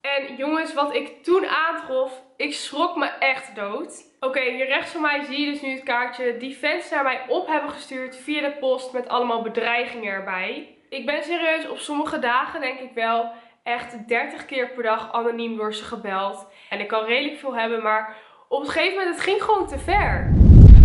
En jongens, wat ik toen aantrof, ik schrok me echt dood. Oké, hier rechts van mij zie je dus nu het kaartje die fans naar mij op hebben gestuurd via de post met allemaal bedreigingen erbij. Ik ben serieus op sommige dagen denk ik wel echt 30 keer per dag anoniem door ze gebeld. En ik kan redelijk veel hebben, maar op een gegeven moment het ging gewoon te ver.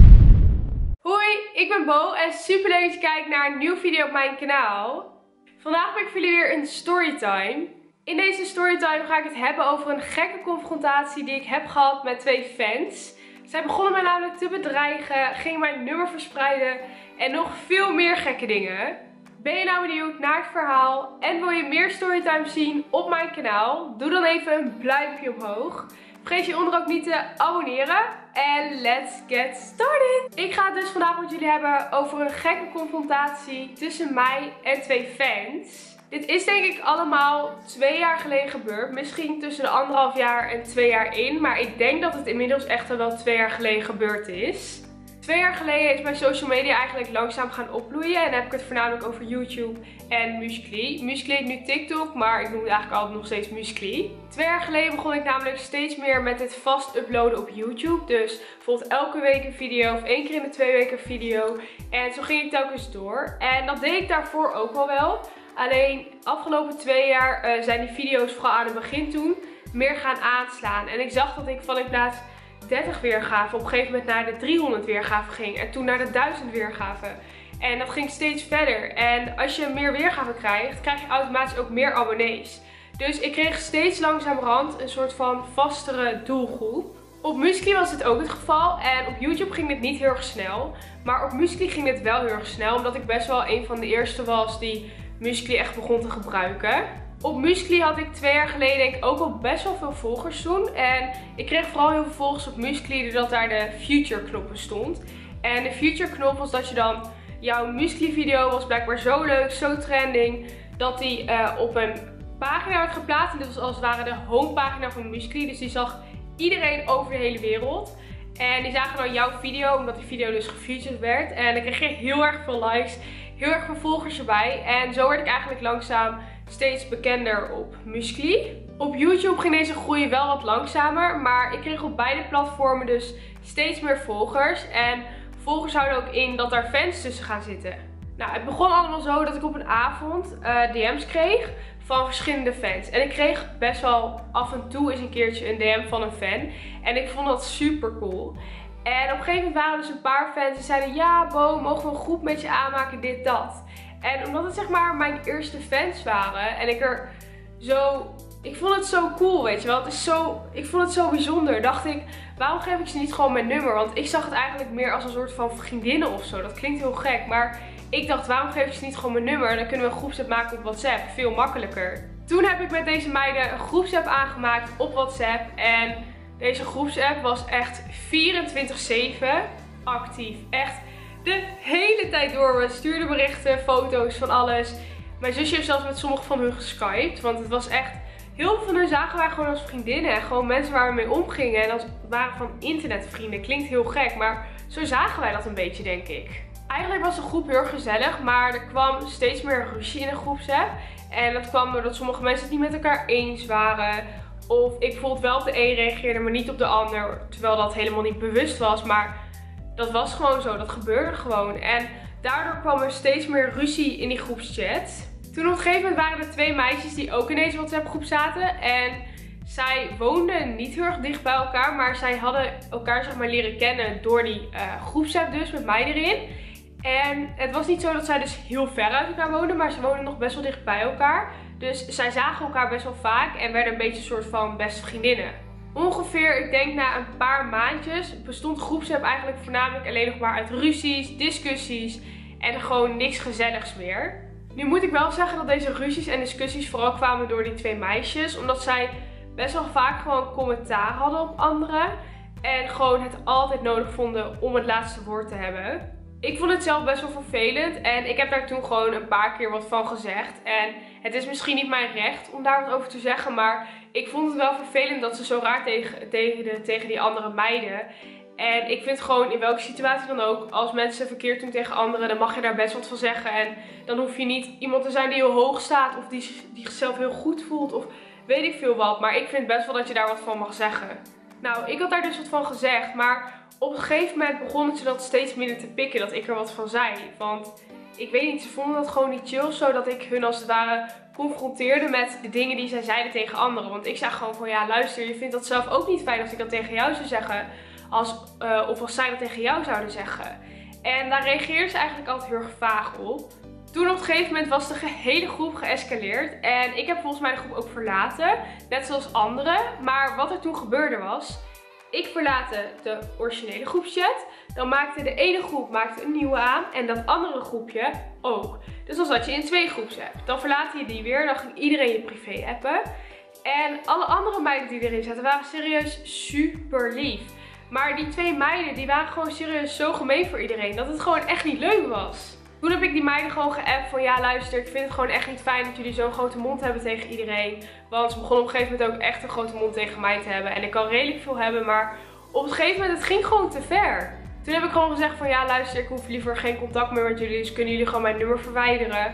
Hoi, ik ben Bo en super leuk dat je kijkt naar een nieuwe video op mijn kanaal. Vandaag heb ik voor jullie weer een storytime. In deze storytime ga ik het hebben over een gekke confrontatie die ik heb gehad met twee fans. Zij begonnen mij namelijk te bedreigen, gingen mijn nummer verspreiden en nog veel meer gekke dingen. Ben je nou benieuwd naar het verhaal en wil je meer storytime zien op mijn kanaal? Doe dan even een duimpje omhoog. Vergeet je onder ook niet te abonneren. En let's get started! Ik ga het dus vandaag met jullie hebben over een gekke confrontatie tussen mij en twee fans. Dit is denk ik allemaal 2 jaar geleden gebeurd. Misschien tussen de 1,5 jaar en 2 jaar in. Maar ik denk dat het inmiddels echt al wel 2 jaar geleden gebeurd is. 2 jaar geleden is mijn social media eigenlijk langzaam gaan opbloeien. En dan heb ik het voornamelijk over YouTube en Musical.ly. Musical.ly heet nu TikTok, maar ik noem het eigenlijk altijd nog steeds Musical.ly. 2 jaar geleden begon ik namelijk steeds meer met het vast uploaden op YouTube. Dus bijvoorbeeld elke week een video of 1 keer in de 2 weken een video. En zo ging ik telkens door. En dat deed ik daarvoor ook al wel. Alleen afgelopen 2 jaar zijn die video's vooral aan het begin toen meer gaan aanslaan. En ik zag dat ik van in plaats 30 weergaven op een gegeven moment naar de 300 weergaven ging. En toen naar de 1000 weergaven. En dat ging steeds verder. En als je meer weergaven krijgt, krijg je automatisch ook meer abonnees. Dus ik kreeg steeds langzamerhand een soort van vastere doelgroep. Op Musical.ly was dit ook het geval. En op YouTube ging dit niet heel erg snel. Maar op Musical.ly ging dit wel heel erg snel. Omdat ik best wel een van de eerste was die Musical.ly echt begon te gebruiken. Op Musical.ly had ik 2 jaar geleden denk ik ook al best wel veel volgers toen. En ik kreeg vooral heel veel volgers op Musical.ly doordat daar de Future knop bestond. En de Future knop was dat je dan, jouw Musical.ly video was blijkbaar zo leuk, zo trending, dat die op een pagina werd geplaatst. En dit was als het ware de homepagina van Musical.ly. Dus die zag iedereen over de hele wereld. En die zagen dan jouw video, omdat die video dus gefeatured werd. En dan kreeg je heel erg veel likes, heel erg veel volgers erbij. En zo werd ik eigenlijk langzaam steeds bekender op Musical.ly. Op YouTube ging deze groei wel wat langzamer, maar ik kreeg op beide platformen dus steeds meer volgers. En volgers houden ook in dat daar fans tussen gaan zitten. Nou, het begon allemaal zo dat ik op een avond DM's kreeg van verschillende fans. En ik kreeg best wel af en toe eens een keertje een DM van een fan. En ik vond dat super cool. En op een gegeven moment waren dus een paar fans die zeiden: ja Bo, mogen we een groep met je aanmaken, dit, dat. En omdat het zeg maar mijn eerste fans waren en ik vond het zo cool, weet je wel. Ik vond het zo bijzonder. Dacht ik, waarom geef ik ze niet gewoon mijn nummer? Want ik zag het eigenlijk meer als een soort van vriendinnen of zo. Dat klinkt heel gek, maar ik dacht, waarom geef ik ze niet gewoon mijn nummer? En dan kunnen we een groepsapp maken op WhatsApp. Veel makkelijker. Toen heb ik met deze meiden een groepsapp aangemaakt op WhatsApp. En deze groepsapp was echt 24/7 actief. Echt de hele tijd door. We stuurden berichten, foto's, van alles. Mijn zusje heeft zelfs met sommige van hun geskyped. Want het was echt, heel veel van hun zagen wij gewoon als vriendinnen. En gewoon mensen waar we mee omgingen. En als waren van internetvrienden. Klinkt heel gek, maar zo zagen wij dat een beetje, denk ik. Eigenlijk was de groep heel erg gezellig, maar er kwam steeds meer ruzie in de groepsapp. En dat kwam doordat sommige mensen het niet met elkaar eens waren. Of ik bijvoorbeeld wel op de een reageerde, maar niet op de ander. Terwijl dat helemaal niet bewust was, maar dat was gewoon zo. Dat gebeurde gewoon. En daardoor kwam er steeds meer ruzie in die groepschat. Toen op een gegeven moment waren er 2 meisjes die ook in deze WhatsApp groep zaten. En zij woonden niet heel erg dicht bij elkaar, maar zij hadden elkaar zeg maar leren kennen door die groepsapp dus, met mij erin. En het was niet zo dat zij dus heel ver uit elkaar woonden, maar ze woonden nog best wel dicht bij elkaar. Dus zij zagen elkaar best wel vaak en werden een beetje een soort van beste vriendinnen. Ongeveer, ik denk na een paar maandjes, bestond groepsapp eigenlijk voornamelijk alleen nog maar uit ruzies, discussies en gewoon niks gezelligs meer. Nu moet ik wel zeggen dat deze ruzies en discussies vooral kwamen door die 2 meisjes, omdat zij best wel vaak gewoon commentaar hadden op anderen. En gewoon het altijd nodig vonden om het laatste woord te hebben. Ik vond het zelf best wel vervelend en ik heb daar toen gewoon een paar keer wat van gezegd. En het is misschien niet mijn recht om daar wat over te zeggen, maar ik vond het wel vervelend dat ze zo raar tegen die andere meiden. En ik vind gewoon in welke situatie dan ook, als mensen verkeerd doen tegen anderen, dan mag je daar best wat van zeggen. En dan hoef je niet iemand te zijn die heel hoog staat of die zichzelf heel goed voelt. Of weet ik veel wat. Maar ik vind best wel dat je daar wat van mag zeggen. Nou, ik had daar dus wat van gezegd, maar op een gegeven moment begonnen ze dat steeds minder te pikken, dat ik er wat van zei. Want ik weet niet, ze vonden dat gewoon niet chill, zodat ik hun als het ware confronteerde met de dingen die zij zeiden tegen anderen. Want ik zei gewoon van, ja luister, je vindt dat zelf ook niet fijn als ik dat tegen jou zou zeggen, of als zij dat tegen jou zouden zeggen. En daar reageerden ze eigenlijk altijd heel erg vaag op. Toen op een gegeven moment was de gehele groep geëscaleerd. En ik heb volgens mij de groep ook verlaten. Net zoals anderen. Maar wat er toen gebeurde was, ik verlaat de originele groepschat. Dan maakte de ene groep een nieuwe aan. En dat andere groepje ook. Dus dan zat je in 2 groepsapps. Dan verlaatte je die weer. Dan ging iedereen je privé appen. En alle andere meiden die erin zaten waren serieus super lief. Maar die 2 meiden die waren gewoon serieus zo gemeen voor iedereen. Dat het gewoon echt niet leuk was. Toen heb ik die meiden gewoon geappt van, ja luister, ik vind het gewoon echt niet fijn dat jullie zo'n grote mond hebben tegen iedereen. Want ze begonnen op een gegeven moment ook echt een grote mond tegen mij te hebben. En ik kan redelijk veel hebben, maar op een gegeven moment, het ging gewoon te ver. Toen heb ik gewoon gezegd van, ja luister, ik hoef liever geen contact meer met jullie. Dus kunnen jullie gewoon mijn nummer verwijderen.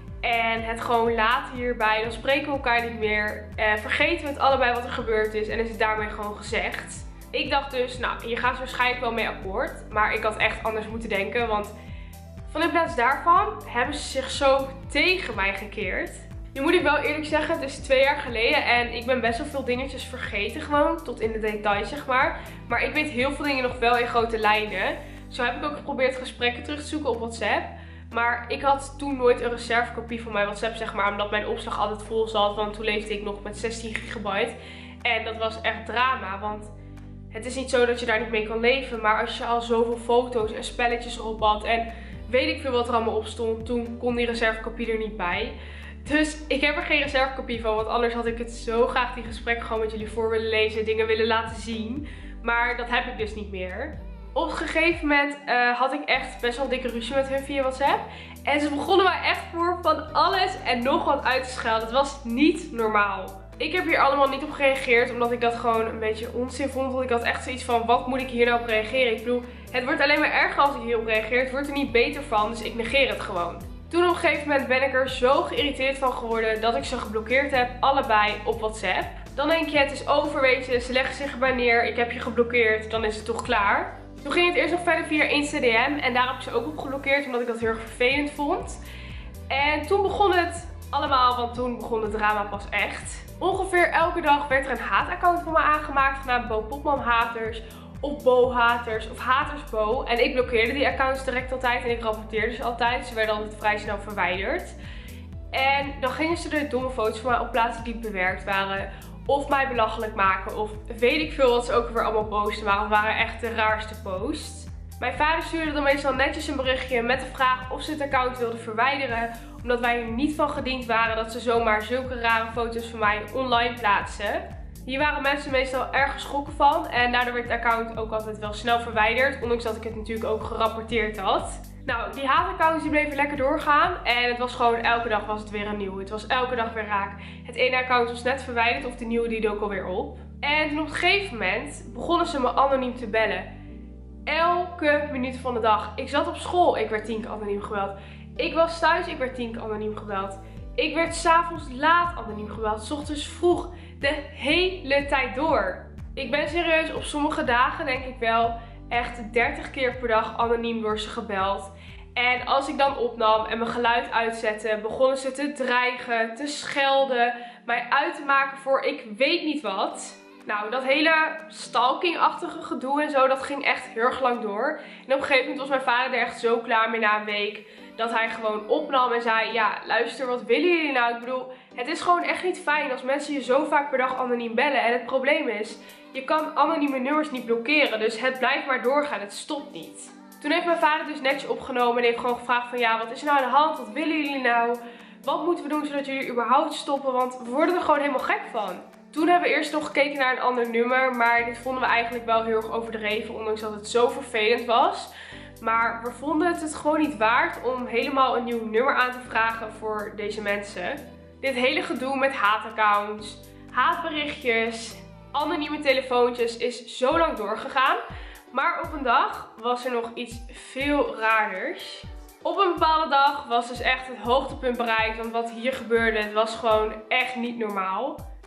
En het gewoon laten hierbij. Dan spreken we elkaar niet meer. Vergeten we het allebei wat er gebeurd is. En is het daarmee gewoon gezegd. Ik dacht dus, nou, hier gaan ze waarschijnlijk wel mee akkoord. Maar ik had echt anders moeten denken, want van in plaats daarvan hebben ze zich zo tegen mij gekeerd. Nu moet ik wel eerlijk zeggen, het is 2 jaar geleden en ik ben best wel veel dingetjes vergeten gewoon, tot in de details zeg maar. Maar ik weet heel veel dingen nog wel in grote lijnen. Zo heb ik ook geprobeerd gesprekken terug te zoeken op WhatsApp. Maar ik had toen nooit een reservekopie van mijn WhatsApp zeg maar, omdat mijn opslag altijd vol zat. Want toen leefde ik nog met 16 gigabyte. En dat was echt drama, want het is niet zo dat je daar niet mee kan leven. Maar als je al zoveel foto's en spelletjes erop had en weet ik veel wat er allemaal op stond, toen kon die reservekopie er niet bij. Dus ik heb er geen reservekopie van, want anders had ik het zo graag die gesprekken gewoon met jullie voor willen lezen, dingen willen laten zien. Maar dat heb ik dus niet meer. Op een gegeven moment had ik echt best wel dikke ruzie met hun via WhatsApp. En ze begonnen mij echt voor van alles en nog wat uit te schelden. Het was niet normaal. Ik heb hier allemaal niet op gereageerd, omdat ik dat gewoon een beetje onzin vond. Want ik had echt zoiets van, wat moet ik hier nou op reageren? Ik bedoel, het wordt alleen maar erger als ik hierop reageer. Het wordt er niet beter van, dus ik negeer het gewoon. Toen op een gegeven moment ben ik er zo geïrriteerd van geworden dat ik ze geblokkeerd heb, allebei op WhatsApp. Dan denk je, het is over, weet je, ze leggen zich erbij neer, ik heb je geblokkeerd, dan is het toch klaar. Toen ging het eerst nog verder via Instagram en daar heb ik ze ook op geblokkeerd, omdat ik dat heel erg vervelend vond. En toen begon het allemaal, want toen begon het drama pas echt. Ongeveer elke dag werd er een haataccount voor me aangemaakt, genaamd Bo Popman Haters of Bo Haters of Haters Bo. En ik blokkeerde die accounts direct altijd en ik rapporteerde ze altijd. Ze werden altijd vrij snel verwijderd. En dan gingen ze er domme foto's van mij op plaatsen die bewerkt waren. Of mij belachelijk maken. Of weet ik veel wat ze ook weer allemaal posten. Maar het waren echt de raarste posts. Mijn vader stuurde dan meestal netjes een berichtje met de vraag of ze het account wilden verwijderen. Omdat wij er niet van gediend waren dat ze zomaar zulke rare foto's van mij online plaatsen. Hier waren mensen meestal erg geschrokken van. En daardoor werd het account ook altijd wel snel verwijderd. Ondanks dat ik het natuurlijk ook gerapporteerd had. Nou, die haataccounts die bleven lekker doorgaan. En het was gewoon elke dag was het weer een nieuw. Het was elke dag weer raak. Het ene account was net verwijderd of de nieuwe die dook alweer op. En toen op een gegeven moment begonnen ze me anoniem te bellen. Elke minuut van de dag. Ik zat op school, ik werd 10 keer anoniem gebeld. Ik was thuis, ik werd 10 keer anoniem gebeld. Ik werd 's avonds laat anoniem gebeld. 's Ochtends vroeg. De hele tijd door. Ik ben serieus op sommige dagen denk ik wel echt 30 keer per dag anoniem door ze gebeld. En als ik dan opnam en mijn geluid uitzette, begonnen ze te dreigen, te schelden, mij uit te maken voor ik weet niet wat. Nou, dat hele stalking-achtige gedoe en zo, dat ging echt heel erg lang door. En op een gegeven moment was mijn vader er echt zo klaar mee na een week, dat hij gewoon opnam en zei, ja, luister, wat willen jullie nou? Ik bedoel, het is gewoon echt niet fijn als mensen je zo vaak per dag anoniem bellen. En het probleem is, je kan anonieme nummers niet blokkeren, dus het blijft maar doorgaan, het stopt niet. Toen heeft mijn vader dus netjes opgenomen en heeft gewoon gevraagd van, ja, wat is er nou aan de hand? Wat willen jullie nou? Wat moeten we doen zodat jullie überhaupt stoppen? Want we worden er gewoon helemaal gek van. Toen hebben we eerst nog gekeken naar een ander nummer, maar dit vonden we eigenlijk wel heel erg overdreven, ondanks dat het zo vervelend was. Maar we vonden het gewoon niet waard om helemaal een nieuw nummer aan te vragen voor deze mensen. Dit hele gedoe met haataccounts, haatberichtjes, anonieme telefoontjes is zo lang doorgegaan. Maar op een dag was er nog iets veel raarders. Op een bepaalde dag was dus echt het hoogtepunt bereikt, want wat hier gebeurde, het was gewoon echt niet normaal.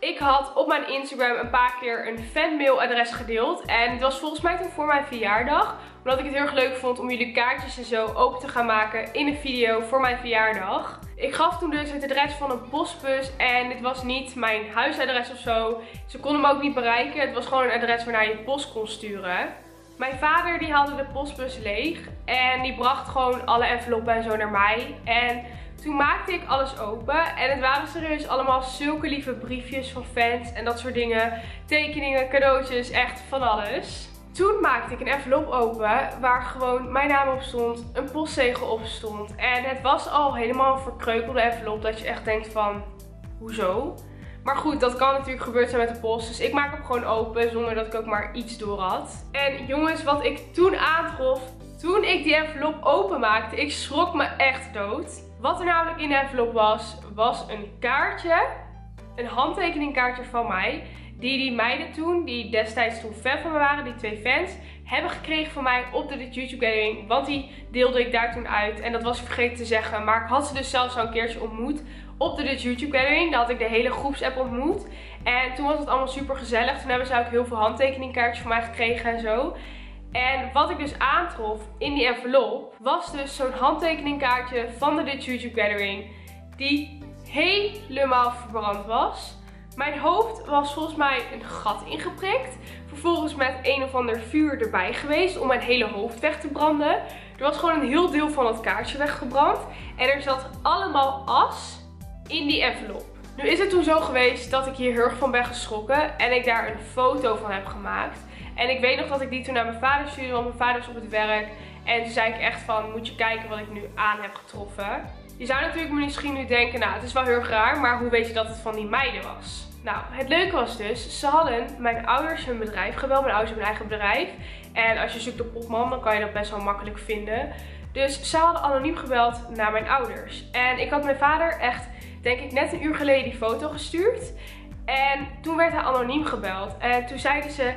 Ik had op mijn Instagram een paar keer een fanmailadres gedeeld. En het was volgens mij toen voor mijn verjaardag. Omdat ik het heel erg leuk vond om jullie kaartjes en zo open te gaan maken in een video voor mijn verjaardag. Ik gaf toen dus het adres van een postbus. En dit was niet mijn huisadres of zo. Ze konden me ook niet bereiken. Het was gewoon een adres waarnaar je post kon sturen. Mijn vader die haalde de postbus leeg. En die bracht gewoon alle enveloppen en zo naar mij. En toen maakte ik alles open en het waren serieus allemaal zulke lieve briefjes van fans en dat soort dingen. Tekeningen, cadeautjes, echt van alles. Toen maakte ik een envelop open waar gewoon mijn naam op stond, een postzegel op stond. En het was al helemaal een verkreukelde envelop dat je echt denkt van, hoezo? Maar goed, dat kan natuurlijk gebeurd zijn met de post. Dus ik maak hem gewoon open zonder dat ik ook maar iets door had. En jongens, wat ik toen aantrof, toen ik die envelop openmaakte, ik schrok me echt dood. Wat er namelijk in de envelop was een kaartje, een handtekeningkaartje van mij. Die meiden toen, die destijds toen fan van me waren, die 2 fans, hebben gekregen van mij op de Dit YouTube Gathering. Want die deelde ik daar toen uit en dat was ik vergeten te zeggen. Maar ik had ze dus zelfs al een keertje ontmoet op de Dit YouTube Gathering. Daar had ik de hele groepsapp ontmoet. En toen was het allemaal super gezellig. Toen hebben ze ook heel veel handtekeningkaartjes van mij gekregen en zo. En wat ik dus aantrof in die envelop was dus zo'n handtekeningkaartje van de Dit YouTube Gathering. Die helemaal verbrand was. Mijn hoofd was volgens mij een gat ingeprikt. Vervolgens met een of ander vuur erbij geweest om mijn hele hoofd weg te branden. Er was gewoon een heel deel van het kaartje weggebrand. En er zat allemaal as in die envelop. Nu is het toen zo geweest dat ik hier heel erg van ben geschrokken. En ik daar een foto van heb gemaakt. En ik weet nog dat ik die toen naar mijn vader stuurde, want mijn vader is op het werk. En toen zei ik echt van, moet je kijken wat ik nu aan heb getroffen. Je zou natuurlijk misschien nu denken, nou het is wel heel erg raar, maar hoe weet je dat het van die meiden was? Nou, het leuke was dus, ze hadden mijn ouders hun bedrijf gebeld. Mijn ouders hebben een eigen bedrijf. En als je zoekt op Popman, dan kan je dat best wel makkelijk vinden. Dus ze hadden anoniem gebeld naar mijn ouders. En ik had mijn vader echt, denk ik, net een uur geleden die foto gestuurd. En toen werd hij anoniem gebeld. En toen zeiden ze,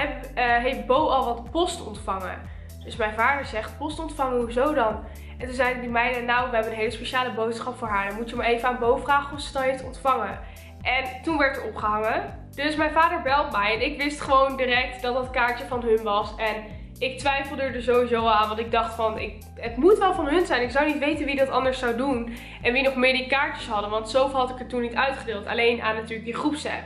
heeft Bo al wat post ontvangen? Dus mijn vader zegt, post ontvangen, hoezo dan? En toen zeiden die meiden, nou we hebben een hele speciale boodschap voor haar. Dan moet je maar even aan Bo vragen of ze het al heeft ontvangen. En toen werd er opgehangen. Dus mijn vader belt mij en ik wist gewoon direct dat dat kaartje van hun was. En ik twijfelde er sowieso aan, want ik dacht van, het moet wel van hun zijn. Ik zou niet weten wie dat anders zou doen. En wie nog meer die kaartjes hadden, want zoveel had ik er toen niet uitgedeeld. Alleen aan natuurlijk die groepsapp.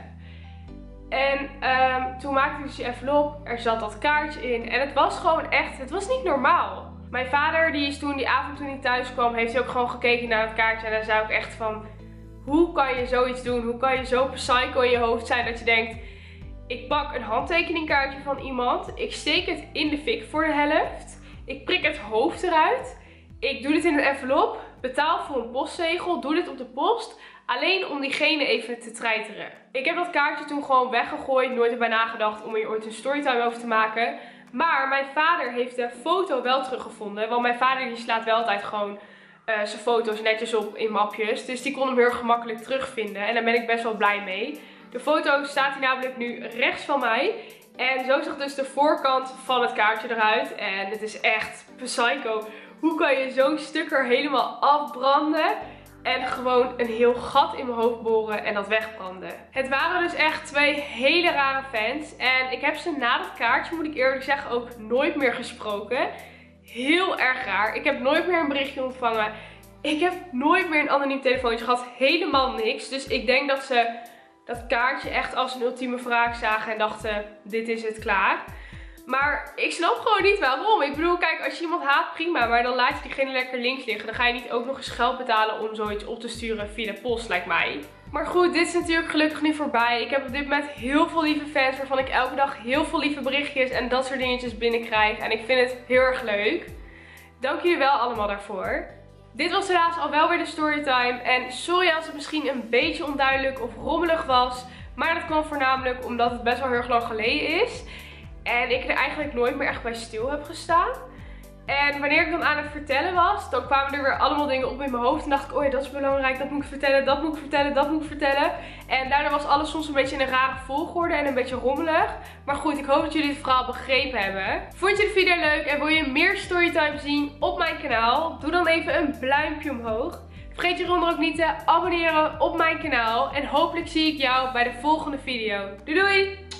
En toen maakte ik dus die envelop, er zat dat kaartje in. En het was gewoon echt, het was niet normaal. Mijn vader die is toen die avond toen hij thuis kwam, heeft hij ook gewoon gekeken naar het kaartje. En daar zei ik echt van, hoe kan je zoiets doen? Hoe kan je zo psycho in je hoofd zijn dat je denkt, ik pak een handtekeningkaartje van iemand. Ik steek het in de fik voor de helft. Ik prik het hoofd eruit. Ik doe dit in een envelop. Betaal voor een postzegel. Doe dit op de post. Alleen om diegene even te treiteren. Ik heb dat kaartje toen gewoon weggegooid. Nooit erbij nagedacht om hier ooit een storytime over te maken. Maar mijn vader heeft de foto wel teruggevonden. Want mijn vader die slaat wel altijd gewoon zijn foto's netjes op in mapjes. Dus die kon hem heel gemakkelijk terugvinden. En daar ben ik best wel blij mee. De foto staat hier namelijk nu rechts van mij. En zo zag dus de voorkant van het kaartje eruit. En het is echt psycho. Hoe kan je zo'n stuk er helemaal afbranden? En gewoon een heel gat in mijn hoofd boren en dat wegbranden. Het waren dus echt 2 hele rare fans. En ik heb ze na dat kaartje, moet ik eerlijk zeggen, ook nooit meer gesproken. Heel erg raar. Ik heb nooit meer een berichtje ontvangen. Ik heb nooit meer een anoniem telefoontje gehad. Helemaal niks. Dus ik denk dat ze dat kaartje echt als een ultieme wraak zagen en dachten, dit is het, klaar. Maar ik snap gewoon niet waarom. Ik bedoel, kijk, als je iemand haat, prima. Maar dan laat je diegene lekker links liggen. Dan ga je niet ook nog eens geld betalen om zoiets op te sturen via de post, lijkt mij. Maar goed, dit is natuurlijk gelukkig nu voorbij. Ik heb op dit moment heel veel lieve fans waarvan ik elke dag heel veel lieve berichtjes en dat soort dingetjes binnenkrijg. En ik vind het heel erg leuk. Dank jullie wel allemaal daarvoor. Dit was helaas al wel weer de storytime. En sorry als het misschien een beetje onduidelijk of rommelig was. Maar dat kwam voornamelijk omdat het best wel heel erg lang geleden is. En ik er eigenlijk nooit meer echt bij stil heb gestaan. En wanneer ik dan aan het vertellen was, dan kwamen er weer allemaal dingen op in mijn hoofd. En dacht ik, oh ja, dat is belangrijk, dat moet ik vertellen, dat moet ik vertellen, dat moet ik vertellen. En daardoor was alles soms een beetje in een rare volgorde en een beetje rommelig. Maar goed, ik hoop dat jullie het verhaal begrepen hebben. Vond je de video leuk en wil je meer storytime zien op mijn kanaal? Doe dan even een pluimpje omhoog. Vergeet je hieronder ook niet te abonneren op mijn kanaal. En hopelijk zie ik jou bij de volgende video. Doei doei!